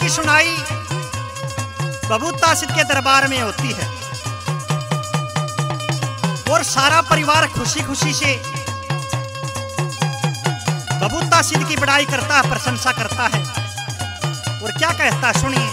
की सुनाई बबूता सिद्ध के दरबार में होती है और सारा परिवार खुशी खुशी से बबूता सिद्ध की बड़ाई करता है, प्रशंसा करता है। और क्या कहता है सुनिए।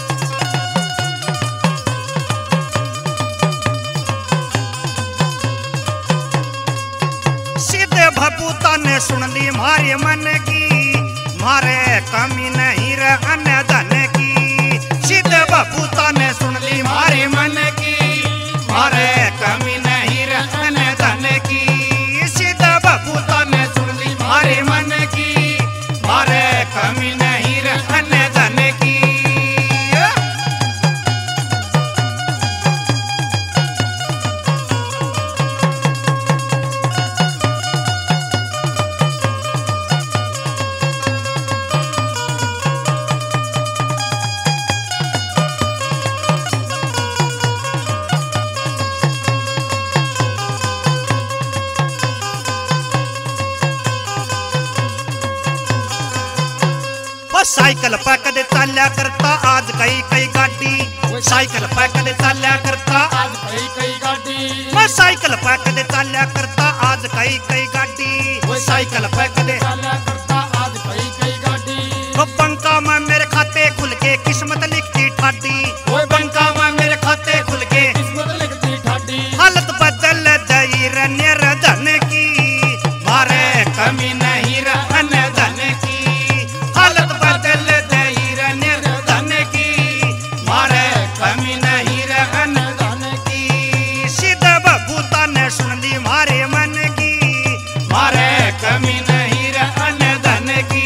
सिद्ध बबूता ने सुन ली मारे मन की, मारे कमी नहीं रहन धन की। सिद्ध बबूता ने सुन ली मारे मन की, मारे कमी नहीं रहन धन की। सिद्ध बबूता ने सुन ली मारे मन की, मारे कमी नहीं रहन धन की। साइकिल पे कदे चाल्या करता आज कई कई गाड़ी। साइकिल पे कदे चाल्या करता आज कई कई गाड़ी। मैं साइकिल पे कदे चाल्या करता आज कई कई गाड़ी। साइकिल पे कदे चाल्या करता आज कई कई गाड़ी। वो पंखा में मेरे खाते खुल के किस्मत लिखती ठाडी। वो पंखा में मेरे खाते खुल के किस्मत लिखती ठाडी। हालत बदल दई रहने धन की, मारे कमी नहीं रहन धन की। हालत बदल दई रहने धन की, मारे कमी नहीं रहन धन की। सिद्ध बबूता ने सुन ली मारे मन की, मारे कमी नहीं रहन धन की।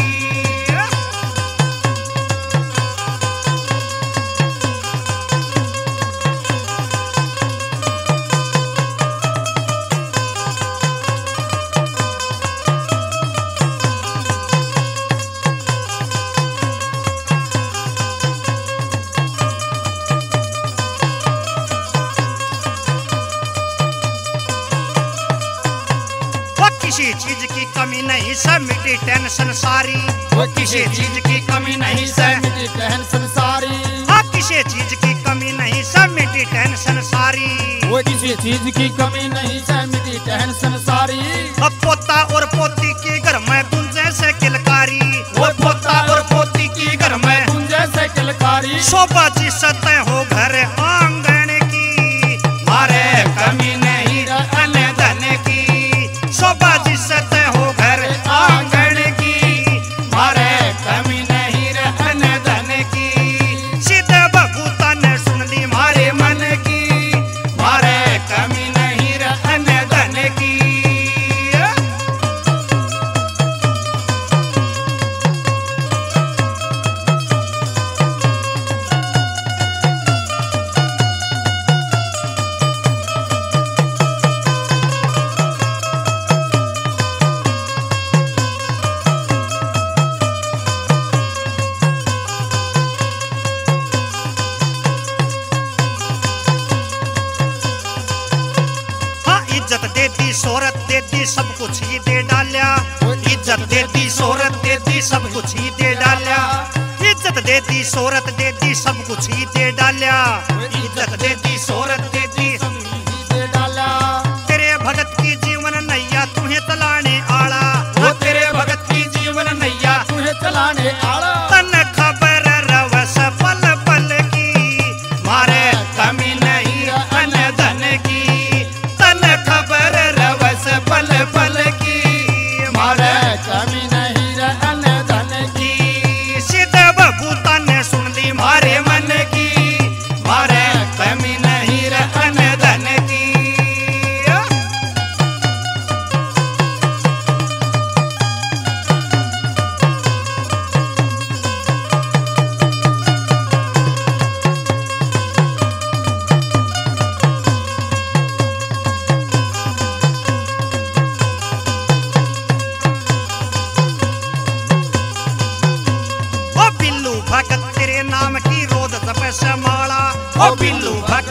किसी चीज की कमी नहीं सब मिटी टेंशन सारी। वो किसी चीज की कमी नहीं सब मिटी टेंशन सारी। हाँ किसी चीज की कमी नहीं सब मिटी टेंशन सारी। वो किसी चीज की कमी नहीं सब मिटी टेंशन सारी। अब पोता और पोती के घर में गुंजे से किलकारी। वो पोता और पोती के घर में गुंजे से किलकारी। शोभा जी सतह हो घर आंगन की, मारे कमी नहीं रहन धन की। शोभा जी सतह हो घर आंगन की, मारे कमी नहीं रहन धन की। सिद्ध बबूता ने सुन ली मारे मन की, मारे कमी नहीं रहन धन की। इज्जत देती शोहरत देती सब कुछ ही दे डालिया। इज्जत देती शोहरत देती सब कुछ ही दे डालिया। इज्जत देती शोहरत देती सब कुछ ही दे डालिया। इज्जत देती शोहरत देती सब कुछ ही दे डालिया। तेरे भगत की जीवन नैया तुम्हें चलाने आला। वो तेरे भगत की जीवन नैया तुम्हें चलाने आला। तन खबर रवस पल पल की, मारे कमी नहीं रहन धन की। खबर रवस पल पल की, मारे कमी नहीं रहन धन की। सिद्ध बबूता ने सुन ली मारे मन की, मारे कमी नहीं रहन धन की। भगत तेरे नाम की रोद तपस्या माला। ओ बिल्लू भगत